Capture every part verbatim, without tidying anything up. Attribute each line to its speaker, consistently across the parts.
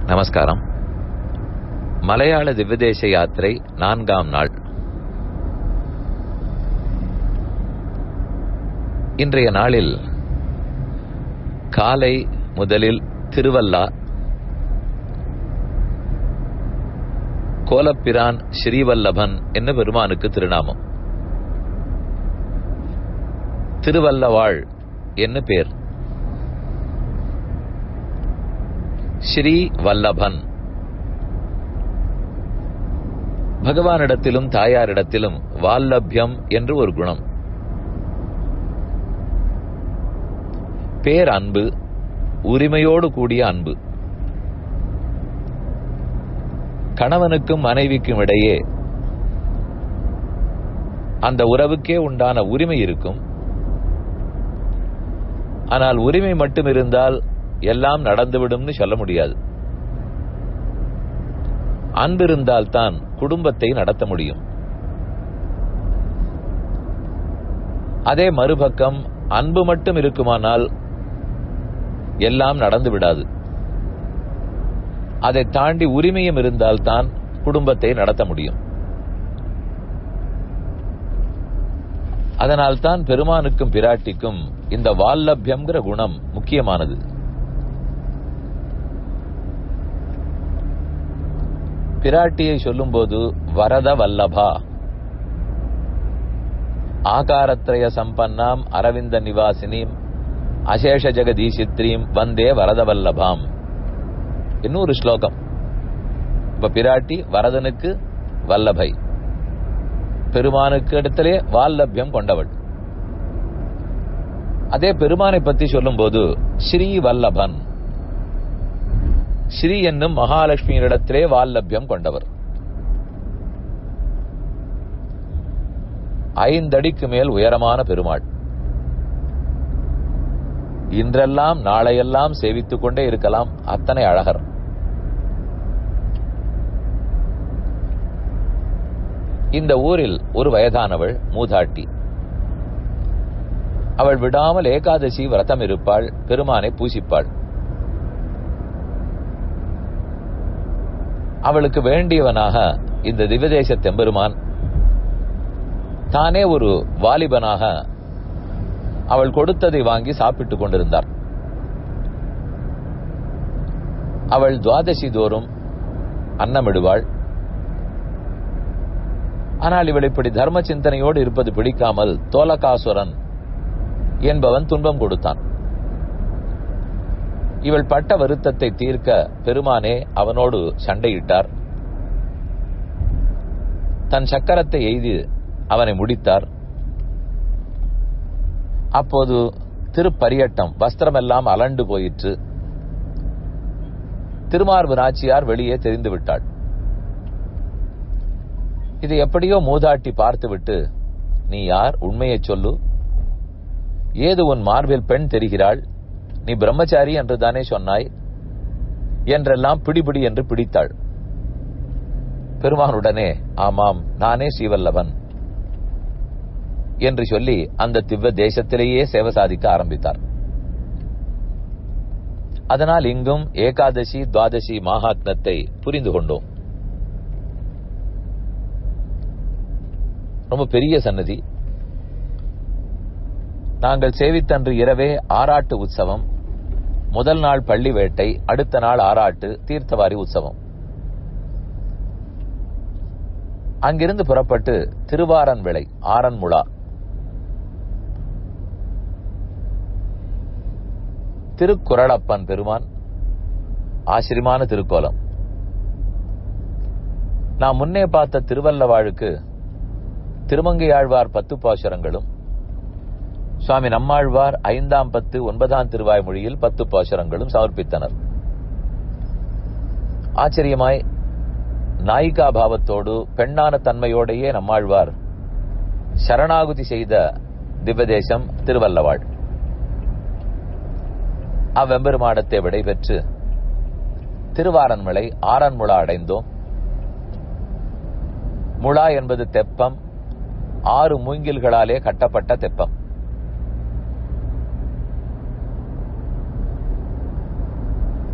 Speaker 1: நமஸ்காரம். மலையாள திவ்யதேச யாத்திரை நான்காம் நாள். இன்றைய நாளில் காலை முதலில் திருவல்லா, கோலப்பிரான் ஸ்ரீவல்லபன் என்ன பெருமானுக்கு திருநாமம். திருவல்லவாள் என்ன பேர். ஸ்ரீ வல்லபன் பகவானிடத்திலும் தாயாரிடத்திலும் வால்லபியம் என்று ஒரு குணம். பேர் அன்பு, உரிமையோடு கூடிய அன்பு. கணவனுக்கும் மனைவிக்கும் இடையே அந்த உறவுக்கே உண்டான உரிமை இருக்கும். ஆனால் உரிமை மட்டும் இருந்தால் எல்லாம் நடந்துவிடும்னு சொல்ல முடியாது. அன்பு இருந்தால்தான் குடும்பத்தை நடத்த முடியும். அதே மறுபக்கம் அன்பு மட்டும் இருக்குமானால் எல்லாம் நடந்து விடாது. அதை தாண்டி உரிமையும் இருந்தால்தான் குடும்பத்தை நடத்த முடியும். அதனால்தான் பெருமானுக்கும் பிராட்டிக்கும் இந்த வால்லபியம்ங்கிற குணம் முக்கியமானது. பிராட்டியை சொல்லும் போது வரத வல்லபா, ஆகாரத்ரய சம்பன்னாம் அரவிந்த நிவாசினீம் அசேஷ ஜெகதீசித்ரீம் வந்தே வரத வல்லபாம். இன்னொரு ஸ்லோகம். இப்ப பிராட்டி வரதனுக்கு வல்லபை, பெருமானுக்கு இடத்திலே வால்லபியம் கொண்டவள். அதே பெருமானை பற்றி சொல்லும் போது ஸ்ரீ வல்லபன், ஸ்ரீ என்னும் மகாலட்சுமியிடத்திலே வால்லபியம் கொண்டவர். ஐந்தடிக்கு மேல் உயரமான பெருமாள். இன்றெல்லாம் நாளையெல்லாம் சேவித்துக் கொண்டே இருக்கலாம், அத்தனை அழகர். இந்த ஊரில் ஒரு வயதானவள் மூதாட்டி. அவள் விடாமல் ஏகாதசி விரதம் இருப்பாள், பெருமானை பூசிப்பாள். அவளுக்கு வேண்டியவனாக இந்த திவ்யதேச தெம்பெருமான் தானே ஒரு வாலிபனாக அவள் கொடுத்ததை வாங்கி சாப்பிட்டுக் கொண்டிருந்தார். அவள் துவாதசி தோறும் அன்னமிடுவாள். ஆனால் இவள் இப்படி தர்ம சிந்தனையோடு இருப்பது பிடிக்காமல் தோலகாசுரன் என்பவன் துன்பம் கொடுத்தான். இவள் பட்ட வருத்தத்தை தீர்க்க பெருமானே அவனோடு சண்டையிட்டார். தன் சக்கரத்தை எய்து அவனை முடித்தார். அப்போது திருப்பரியட்டம், வஸ்திரமெல்லாம் அலண்டு போயிற்று. திருமார்பு நாச்சியார் வெளியே தெரிந்து விட்டாள். இது எப்படியோ மூதாட்டி பார்த்துவிட்டு, நீ யார், உண்மையை சொல்லு, ஏது உன் மார்பில் பெண் தெரிகிறாள், நீ பிரம்மச்சாரி என்று தானே சொன்னாய் என்றெல்லாம் பிடிபிடி என்று பிடித்தாள். பெருமானுடனே ஆமாம் நானே ஸ்ரீவல்லபன் என்று சொல்லி அந்த திவ்ய தேசத்திலேயே சேவை சாதிக்க ஆரம்பித்தார். அதனால் இங்கும் ஏகாதசி துவாதசி மகாத்மத்தை புரிந்து கொண்டோம். ரொம்ப பெரிய சன்னதி. நாங்கள் சேவித்தன்று இரவே ஆராட்டு உற்சவம், முதல் நாள் பள்ளி வேட்டை, அடுத்த நாள் ஆராட்டு தீர்த்தவாரி உற்சவம். அங்கிருந்து புறப்பட்டு திருவாரன் விளை ஆரன்முளா, திருக்குறளப்பன் பெருமான் ஆச்சரியமான திருக்கோலம். நாம் முன்னே பார்த்த திருவல்லவாழுக்கு திருமங்கையாழ்வார் பத்து பாசுரங்களும், சுவாமி நம்மாழ்வார் ஐந்தாம் பத்து ஒன்பதாம் திருவாய் மொழியில் பத்து பாசுரங்களும் சமர்ப்பித்தனர். ஆச்சரியமாய் நாயிகா பாவத்தோடு பெண்ணான தன்மையோடையே நம்மாழ்வார் சரணாகுதி செய்த திவ்யதேசம் திருவல்லவாள். அவ்வெம்பெருமாடத்தை விடைபெற்று திருவாரன்மலை ஆரன்முளா அடைந்தோம். முளா என்பது தெப்பம், ஆறு மூங்கில்களாலே கட்டப்பட்ட தெப்பம்.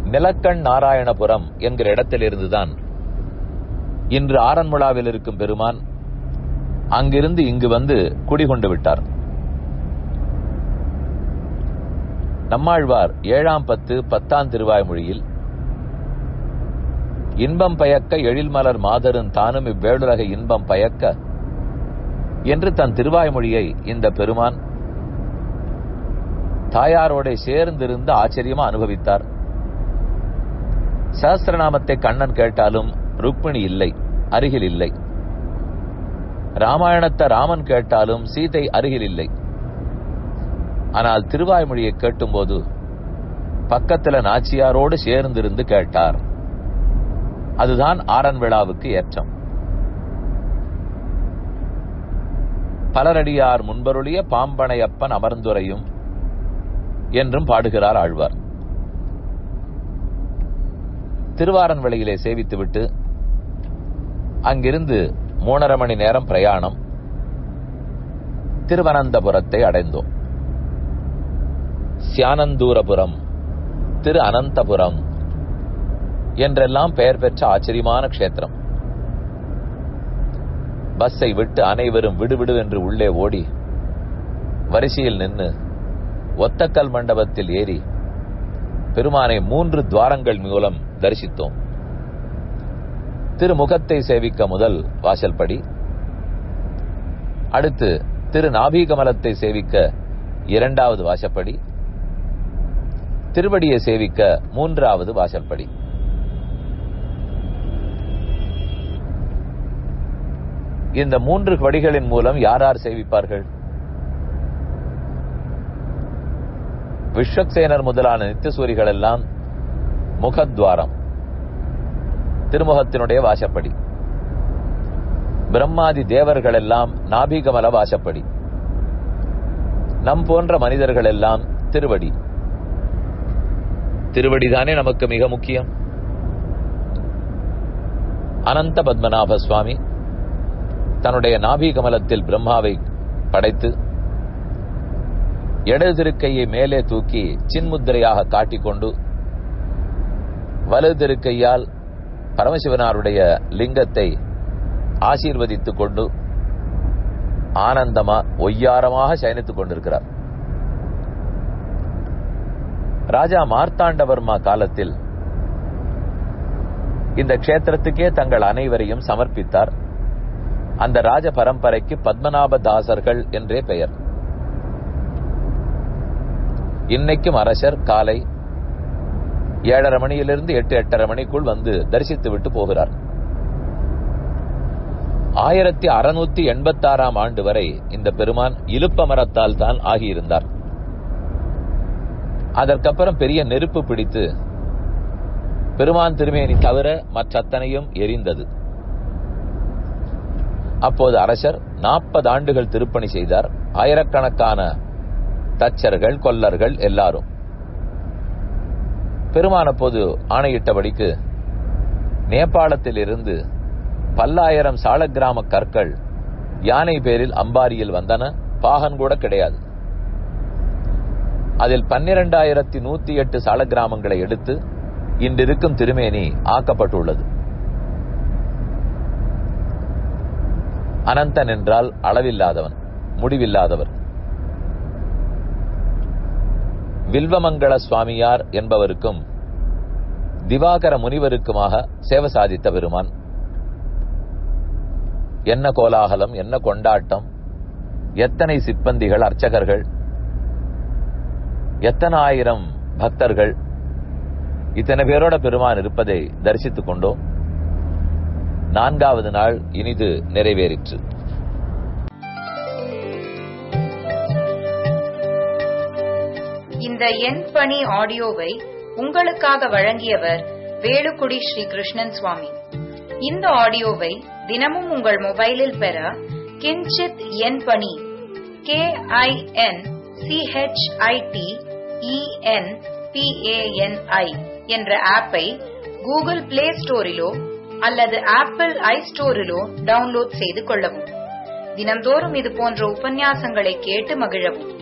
Speaker 1: நிலக்கண் நாராயணபுரம் என்கிற இடத்திலிருந்துதான் இன்று ஆரன்முளாவில் இருக்கும் பெருமான் அங்கிருந்து இங்கு வந்து குடிகொண்டு விட்டார். நம்மாழ்வார் ஏழாம் பத்து பத்தாம் திருவாய்மொழியில் இன்பம் பயக்க எழில்மலர் மாதரும் தானும் இவ்வேளுலக இன்பம் பயக்க என்று தன் திருவாய்மொழியை இந்த பெருமான் தாயாரோட சேர்ந்திருந்து ஆச்சரியமா அனுபவித்தார். சஹஸ்ரநாமத்தை கண்ணன் கேட்டாலும் ருக்மிணி இல்லை, அருகில் இல்லை. ராமாயணத்தை ராமன் கேட்டாலும் சீதை அருகில் இல்லை. ஆனால் திருவாய்மொழியை கேட்டும் போது பக்கத்துல நாச்சியாரோடு சேர்ந்திருந்து கேட்டார். அதுதான் ஆரன் விழாவுக்கு ஏற்றம். பலரடியார் முன்பருளிய பாம்பனையப்பன் அமர்ந்துரையும் என்றும் பாடுகிறார் ஆழ்வார். திருவாரன்வெளியிலே சேவித்துவிட்டு அங்கிருந்து மூணரை மணி நேரம் பிரயாணம் திருவனந்தபுரத்தை அடைந்தோம். சியானந்தூரபுரம், திரு அனந்தபுரம் என்றெல்லாம் பெயர் பெற்ற ஆச்சரியமான க்ஷேத்திரம். பஸ்ஸை விட்டு அனைவரும் விடுவிடு என்று உள்ளே ஓடி வரிசையில் நின்று ஒத்தக்கல் மண்டபத்தில் ஏறி பெருமானை மூன்று துவாரங்கள் மூலம் தரிசித்தோம். திருமுகத்தை சேவிக்க முதல் வாசல்படி, அடுத்து திரு நாபிகமலத்தை சேவிக்க இரண்டாவது வாசப்படி, திருவடியை சேவிக்க மூன்றாவது வாசல்படி. இந்த மூன்று படிகளின் மூலம் யார் யார் சேவிப்பார்கள்? விஸ்வக்சேனர் முதலான நித்தியசூரிகள் எல்லாம் முகத்வாரம், திருமுகத்தினுடைய வாசப்படி. பிரம்மாதி தேவர்கள் எல்லாம் நாபிகமல வாசப்படி. நம் போன்ற மனிதர்கள் எல்லாம் திருவடி. திருவடிதானே நமக்கு மிக முக்கியம். அனந்த பத்மநாப சுவாமி தன்னுடைய நாபிகமலத்தில் பிரம்மாவை படைத்து இடது திருக்கையை மேலே தூக்கி சின்முத்திரையாக காட்டிக்கொண்டு வலது திருக்கையால் பரமசிவனாருடைய லிங்கத்தை ஆசீர்வதித்துக் கொண்டு ஆனந்தமா ஒய்யாரமாக சயனித்துக் கொண்டிருக்கிறார். ராஜா மார்த்தாண்டவர்மா காலத்தில் இந்த க்ஷேத்திரத்துக்கே தங்கள் அனைவரையும் சமர்ப்பித்தார். அந்த ராஜ பரம்பரைக்கு பத்மநாப தாசர்கள் என்றே பெயர். இன்னைக்கும் அரசர் காலை ஏழரை மணியிலிருந்து எட்டு எட்டரை மணிக்குள் வந்து தரிசித்து விட்டு போகிறார். ஆயிரத்தி அறுநூத்தி எண்பத்தி ஆறாம் ஆண்டு வரை இந்த பெருமான் இலுப்ப மரத்தால் தான் ஆகியிருந்தார். அதற்கப்புறம் பெரிய நெருப்பு பிடித்து பெருமான் திருமேனி தவிர மற்றத்தனையும் எரிந்தது. அப்போது அரசர் நாற்பது ஆண்டுகள் திருப்பணி செய்தார். ஆயிரக்கணக்கான தச்சர்கள், கொல்லர்கள் எல்லாரும். பெருமான் அப்போது ஆணையிட்டபடிக்கு நேபாளத்தில் இருந்து பல்லாயிரம் சாலக்கிராம கற்கள் யானை பேரில் அம்பாரியில் வந்தன. பாகன் கூட கிடையாது. அதில் பன்னிரண்டாயிரத்தி நூத்தி எட்டு சாலக்கிராமங்களை எடுத்து இன்றிருக்கும் திருமேனி ஆக்கப்பட்டுள்ளது. அனந்தன் என்றால் அளவில்லாதவன், முடிவில்லாதவர். வில்வமங்கள சுவாமியார் என்பவருக்கும் திவாகர முனிவருக்குமாக சேவை சாதித்த பெருமான். என்ன கோலாகலம், என்ன கொண்டாட்டம், எத்தனை சிப்பந்திகள், அர்ச்சகர்கள், எத்தனை ஆயிரம் பக்தர்கள், இத்தனை பேரோட பெருமான் இருப்பதை தரிசித்துக் கொண்டோம். நான்காவது நாள் இனிது நிறைவேறிற்று.
Speaker 2: இந்த என் பணி ஆடியோவை உங்களுக்காக வழங்கியவர் வேலுக்குடி ஸ்ரீ கிருஷ்ணன் சுவாமி. இந்த ஆடியோவை தினமும் உங்கள் மொபைலில் பெற கிஞ்சித் என் பணி K I N C H I T E N P A N I என்ற ஆப்பை கூகுள் பிளே ஸ்டோரிலோ அல்லது ஆப்பிள் ஐ ஸ்டோரிலோ டவுன்லோட் செய்து கொள்ளவும். தினம்தோறும் இது போன்ற உபன்யாசங்களை கேட்டு மகிழவும்.